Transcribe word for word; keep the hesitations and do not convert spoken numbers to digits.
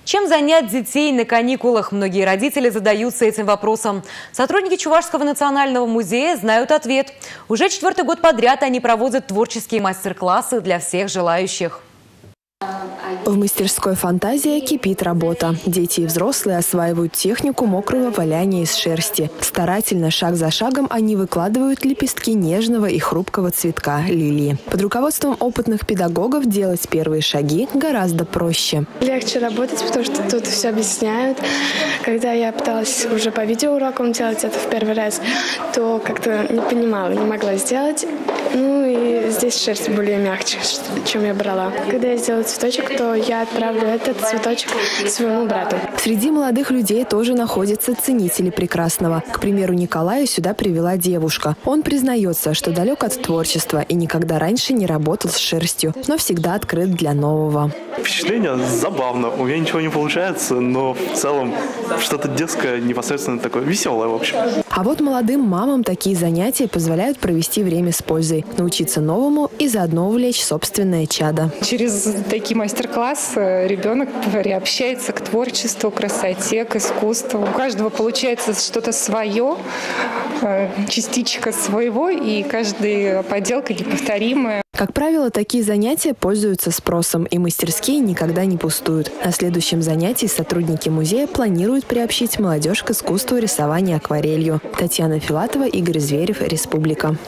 Чем занять детей на каникулах? Многие родители задаются этим вопросом. Сотрудники Чувашского национального музея знают ответ. Уже четвертый год подряд они проводят творческие мастер-классы для всех желающих. В мастерской «Фантазия» кипит работа. Дети и взрослые осваивают технику мокрого валяния из шерсти. Старательно, шаг за шагом, они выкладывают лепестки нежного и хрупкого цветка лилии. Под руководством опытных педагогов делать первые шаги гораздо проще. Легче работать, потому что тут все объясняют. Когда я пыталась уже по видеоурокам делать это в первый раз, то как-то не понимала, не могла сделать. Ну и здесь шерсть более мягче, чем я брала. Когда я сделаю цветочек, то я отправлю этот цветочек своему брату. Среди молодых людей тоже находятся ценители прекрасного. К примеру, Николая сюда привела девушка. Он признается, что далек от творчества и никогда раньше не работал с шерстью, но всегда открыт для нового. Впечатление забавно. У меня ничего не получается, но в целом что-то детское, непосредственно такое веселое, в общем. А вот молодым мамам такие занятия позволяют провести время с пользой, научиться новому и заодно увлечь собственное чадо. Через такие мастер-классы ребенок приобщается к творчеству, красоте, к искусству. У каждого получается что-то свое, частичка своего, и каждая поделка неповторимая. Как правило, такие занятия пользуются спросом, и мастерские никогда не пустуют. На следующем занятии сотрудники музея планируют приобщить молодежь к искусству рисования акварелью. Татьяна Филатова, Игорь Зверев, Республика.